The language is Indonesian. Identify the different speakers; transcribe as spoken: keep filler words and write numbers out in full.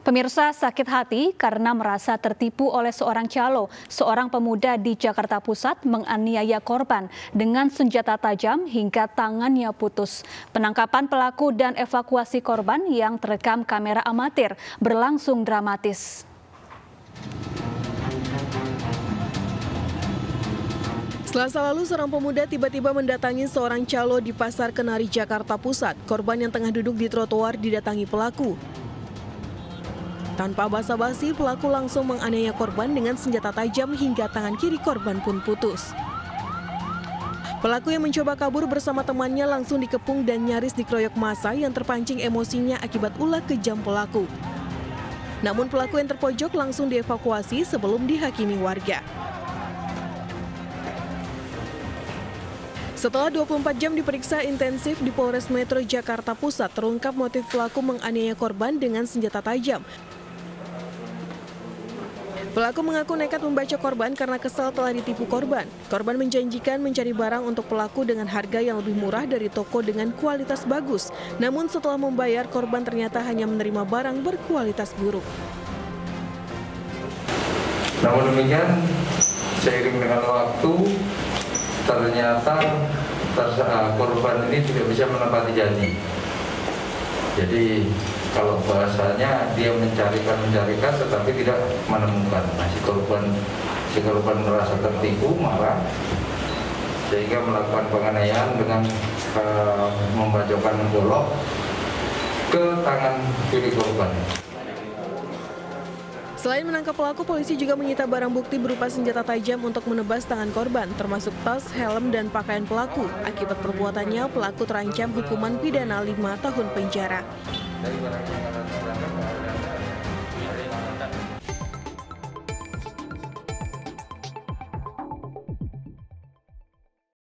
Speaker 1: Pemirsa sakit hati karena merasa tertipu oleh seorang calo. Seorang pemuda di Jakarta Pusat menganiaya korban dengan senjata tajam hingga tangannya putus. Penangkapan pelaku dan evakuasi korban yang terekam kamera amatir berlangsung dramatis.
Speaker 2: Selasa lalu, seorang pemuda tiba-tiba mendatangi seorang calo di Pasar Kenari, Jakarta Pusat. Korban yang tengah duduk di trotoar didatangi pelaku. Tanpa basa-basi, pelaku langsung menganiaya korban dengan senjata tajam hingga tangan kiri korban pun putus. Pelaku yang mencoba kabur bersama temannya langsung dikepung dan nyaris dikeroyok massa yang terpancing emosinya akibat ulah kejam pelaku. Namun pelaku yang terpojok langsung dievakuasi sebelum dihakimi warga. Setelah dua puluh empat jam diperiksa intensif di Polres Metro Jakarta Pusat, terungkap motif pelaku menganiaya korban dengan senjata tajam. Pelaku mengaku nekat membaca korban karena kesal telah ditipu korban. Korban menjanjikan mencari barang untuk pelaku dengan harga yang lebih murah dari toko dengan kualitas bagus. Namun setelah membayar, korban ternyata hanya menerima barang berkualitas buruk.
Speaker 3: Namun demikian, seiring dengan waktu, ternyata korban ini tidak bisa menepati janji. Jadi kalau bahasanya dia mencarikan mencarikan tetapi tidak menemukan. Nah, si korban si korban merasa tertipu, marah, sehingga melakukan penganiayaan dengan uh, membacokkan golok ke tangan kiri korban.
Speaker 2: Selain menangkap pelaku, polisi juga menyita barang bukti berupa senjata tajam untuk menebas tangan korban, termasuk tas, helm, dan pakaian pelaku. Akibat perbuatannya, pelaku terancam hukuman pidana lima tahun penjara.